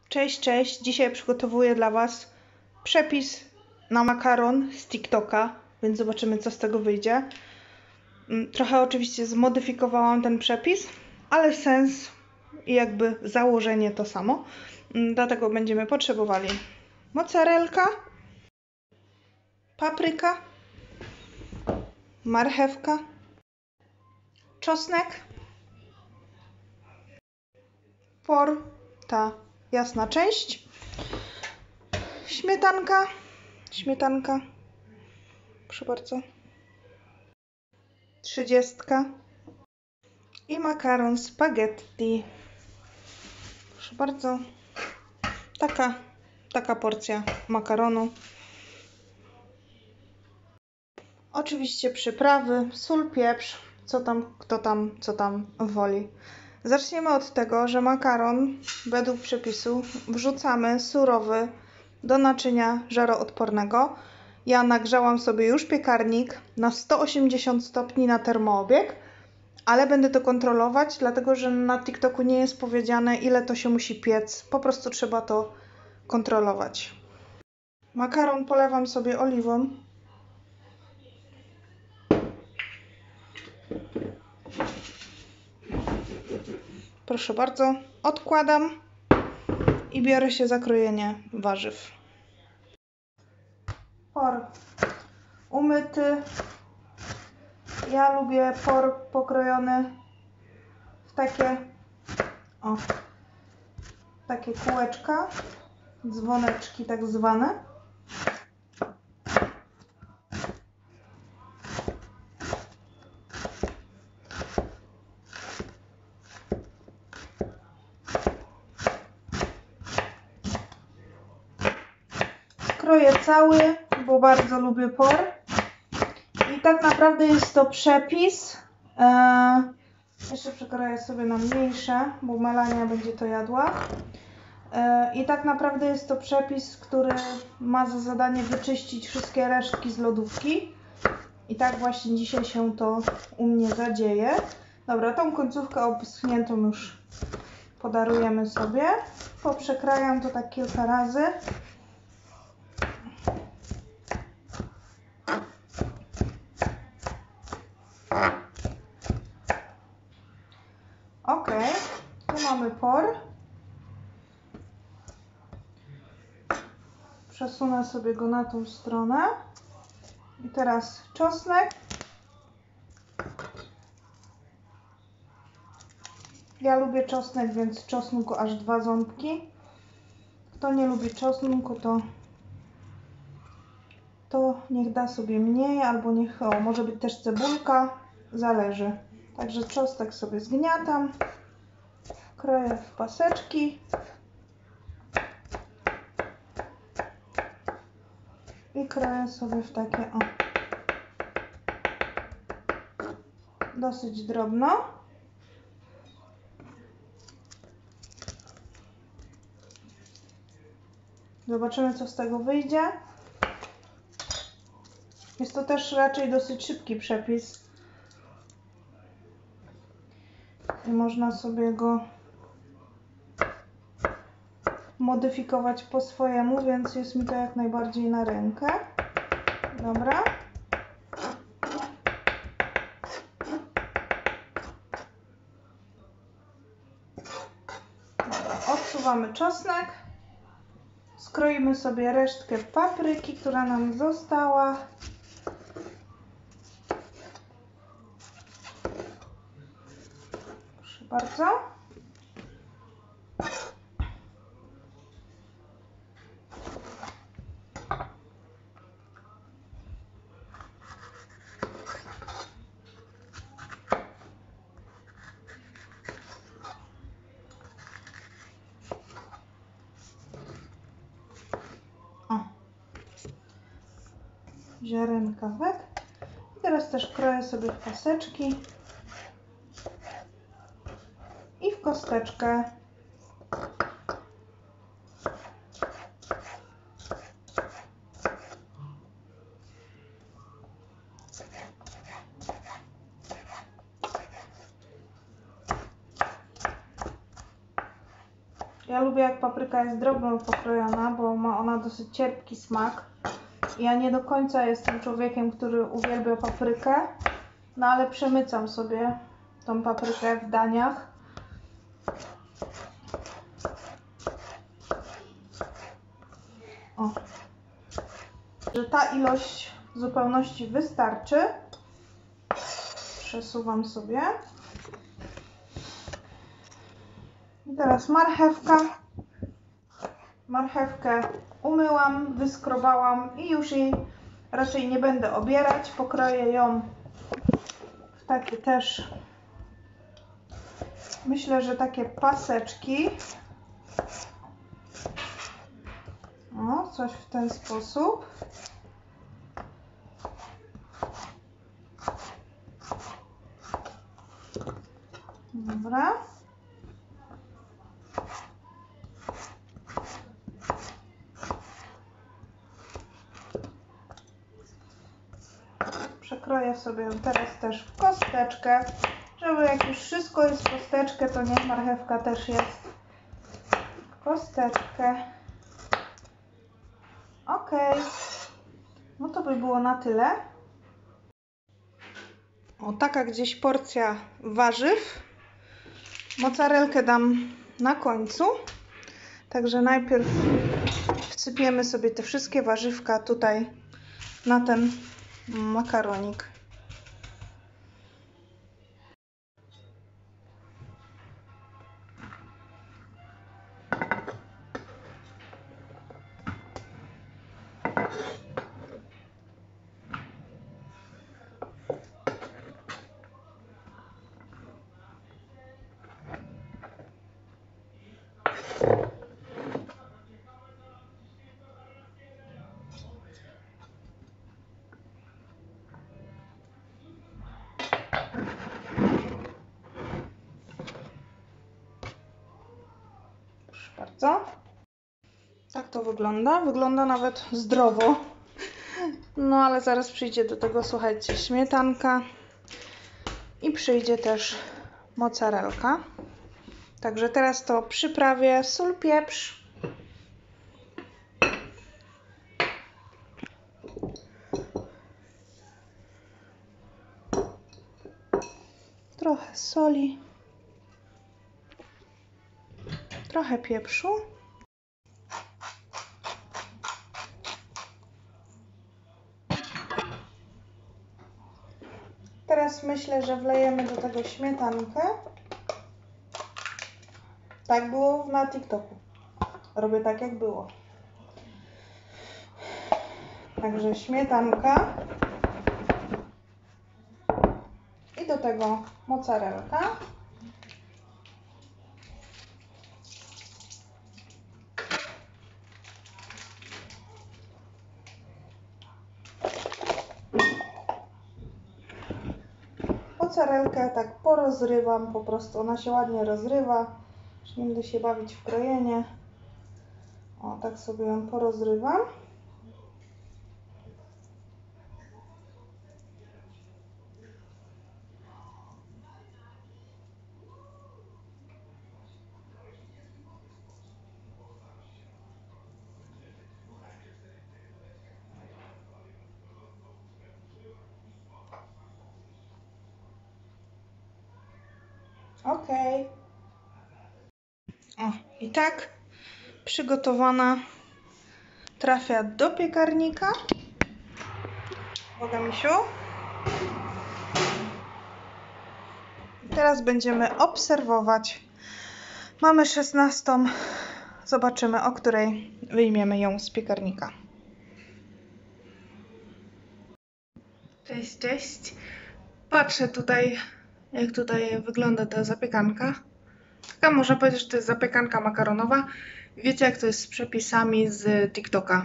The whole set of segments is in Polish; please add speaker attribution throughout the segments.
Speaker 1: Cześć, cześć. Dzisiaj przygotowuję dla Was przepis na makaron z TikToka, więc zobaczymy, co z tego wyjdzie. Trochę oczywiście zmodyfikowałam ten przepis, ale sens i jakby założenie to samo. Dlatego będziemy potrzebowali mozzarelka, papryka, marchewka, czosnek, por, ta jasna część, śmietanka, proszę bardzo, 30 i makaron spaghetti, proszę bardzo, taka porcja makaronu. Oczywiście przyprawy, sól, pieprz, co tam woli. Zaczniemy od tego, że makaron według przepisu wrzucamy surowy do naczynia żaroodpornego. Ja nagrzałam sobie już piekarnik na 180 stopni na termoobieg, ale będę to kontrolować, dlatego że na TikToku nie jest powiedziane, ile to się musi piec. Po prostu trzeba to kontrolować. Makaron polewam sobie oliwą. Proszę bardzo, odkładam i biorę się za krojenie warzyw. Por umyty. Ja lubię por pokrojony w takie kółeczka, dzwoneczki tak zwane. Kroję cały, bo bardzo lubię por. I tak naprawdę jest to przepis. Jeszcze przekroję sobie na mniejsze, bo Melania będzie to jadła. I tak naprawdę jest to przepis, który ma za zadanie wyczyścić wszystkie resztki z lodówki. I tak właśnie dzisiaj się to u mnie zadzieje. Dobra, tą końcówkę obschniętą już podarujemy sobie. Poprzekrajam to tak kilka razy. Ok, tu mamy por. Przesunę sobie go na tą stronę. I teraz czosnek. Ja lubię czosnek, więc czosnku aż 2 ząbki. Kto nie lubi czosnku, to niech da sobie mniej, albo niech, może być też cebulka, zależy. Także czosnek sobie zgniatam, kroję w paseczki i kroję sobie w takie dosyć drobno. Zobaczymy, co z tego wyjdzie. Jest to też raczej dosyć szybki przepis i można sobie go modyfikować po swojemu, więc jest mi to jak najbardziej na rękę. Dobra. Odsuwamy czosnek. Skroimy sobie resztkę papryki, która nam została. Proszę bardzo. Ziarenkawek. I teraz też kroję sobie w paseczki i w kosteczkę. Ja lubię, jak papryka jest drobno pokrojona, bo ma ona dosyć cierpki smak. Ja nie do końca jestem człowiekiem, który uwielbia paprykę, no ale przemycam sobie tą paprykę w daniach. O. Że ta ilość w zupełności wystarczy. Przesuwam sobie. I teraz marchewka. Marchewkę umyłam, wyskrobałam i już jej raczej nie będę obierać. Pokroję ją w takie też, myślę, że takie paseczki. O, coś w ten sposób. Dobra. Przekroję sobie ją teraz też w kosteczkę, żeby jak już wszystko jest w kosteczkę, to niech marchewka też jest w kosteczkę. Ok. No to by było na tyle. O, taka gdzieś porcja warzyw. Mozzarellkę dam na końcu. Także najpierw wsypiemy sobie te wszystkie warzywka tutaj na ten makaronik. Bardzo. Tak to wygląda. Wygląda nawet zdrowo. No ale zaraz przyjdzie do tego, słuchajcie, śmietanka i przyjdzie też mozzarellka. Także teraz to przyprawię, sól, pieprz. Trochę soli. Trochę pieprzu. Teraz myślę, że wlejemy do tego śmietankę. Tak było na TikToku. Robię tak, jak było. Także śmietanka. I do tego mozzarellka. Mozzarellkę tak porozrywam, po prostu ona się ładnie rozrywa. Już nie będę się bawić w krojenie. O, tak sobie ją porozrywam. Ok. O, i tak przygotowana trafia do piekarnika. Uwaga, misiu. I teraz będziemy obserwować. Mamy 16. Zobaczymy, o której wyjmiemy ją z piekarnika. Cześć, cześć. Patrzę tutaj, jak tutaj wygląda ta zapiekanka. Taka można powiedzieć, że to jest zapiekanka makaronowa. Wiecie, jak to jest z przepisami z TikToka,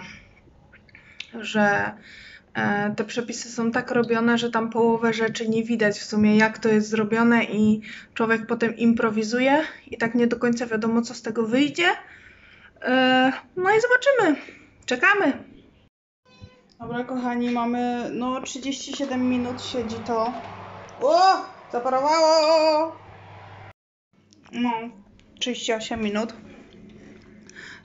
Speaker 1: że te przepisy są tak robione, że tam połowę rzeczy nie widać w sumie, jak to jest zrobione i człowiek potem improwizuje i tak nie do końca wiadomo, co z tego wyjdzie. No i zobaczymy. Czekamy. Dobra, kochani, mamy 37 minut siedzi to. O! Zaparowało! No, 38 minut.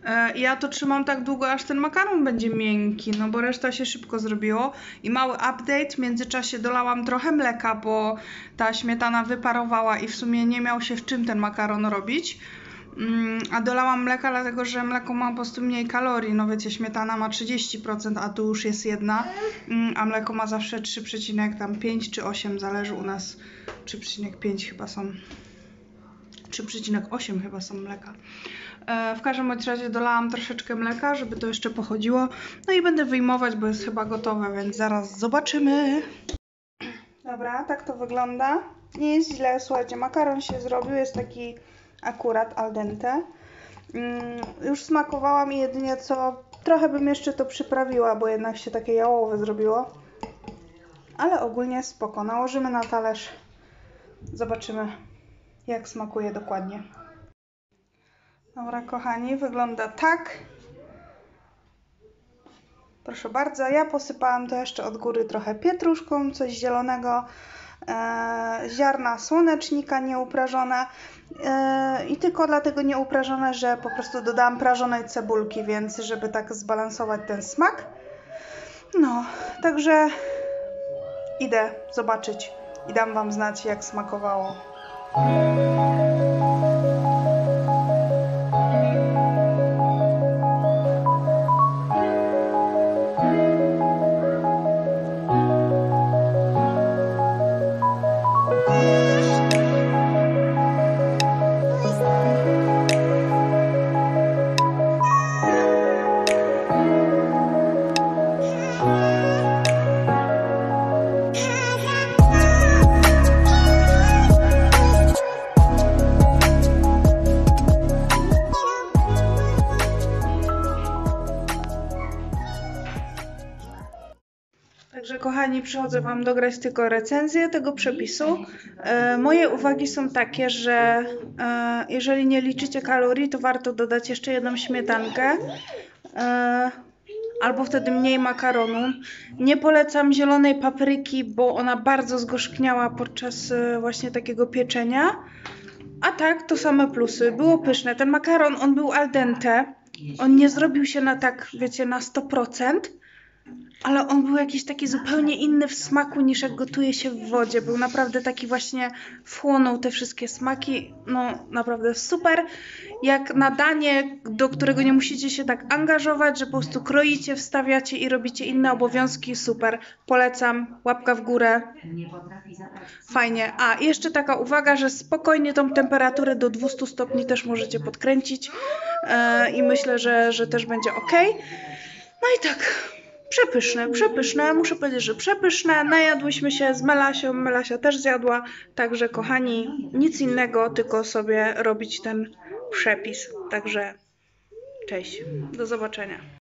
Speaker 1: Ja to trzymam tak długo, aż ten makaron będzie miękki, no bo reszta się szybko zrobiło. I mały update, w międzyczasie dolałam trochę mleka, bo ta śmietana wyparowała i w sumie nie miał się w czym ten makaron robić. A dolałam mleka, dlatego że mleko ma po prostu mniej kalorii. No wiecie, śmietana ma 30%, a tu już jest 1, a mleko ma zawsze 3,5 czy 8, zależy u nas. 3,5 chyba są. 3,8 chyba są mleka. W każdym razie dolałam troszeczkę mleka, żeby to jeszcze pochodziło. No i będę wyjmować, bo jest chyba gotowe, więc zaraz zobaczymy. Dobra, tak to wygląda. Nie jest źle, słuchajcie, makaron się zrobił, jest taki akurat al dente. Już smakowałam i jedynie co, trochę bym jeszcze to przyprawiła, bo jednak się takie jałowe zrobiło. Ale ogólnie spoko. Nałożymy na talerz. Zobaczymy, jak smakuje dokładnie. Dobra, kochani, wygląda tak. Proszę bardzo, ja posypałam to jeszcze od góry trochę pietruszką, coś zielonego, ziarna słonecznika nieuprażone i tylko dlatego nieuprażone, że po prostu dodałam prażonej cebulki, więc żeby tak zbalansować ten smak. No, także idę zobaczyć i dam wam znać, jak smakowało. Także kochani, przychodzę wam dograć tylko recenzję tego przepisu. Moje uwagi są takie, że jeżeli nie liczycie kalorii, to warto dodać jeszcze jedną śmietankę. Albo wtedy mniej makaronu. Nie polecam zielonej papryki, bo ona bardzo zgorzkniała podczas właśnie takiego pieczenia. A tak, to same plusy. Było pyszne. Ten makaron, on był al dente. On nie zrobił się na tak, wiecie, na 100%. Ale on był jakiś taki zupełnie inny w smaku, niż jak gotuje się w wodzie. Był naprawdę taki właśnie, wchłonął te wszystkie smaki. No naprawdę super. Jak na danie, do którego nie musicie się tak angażować, że po prostu kroicie, wstawiacie i robicie inne obowiązki, super. Polecam, łapka w górę. Fajnie. A, jeszcze taka uwaga, że spokojnie tą temperaturę do 200 stopni też możecie podkręcić. I myślę, że też będzie ok. No i tak... Przepyszne, przepyszne, muszę powiedzieć, że przepyszne. Najadłyśmy się z Melasią, Melasia też zjadła, także kochani, nic innego, tylko sobie robić ten przepis. Także cześć, do zobaczenia.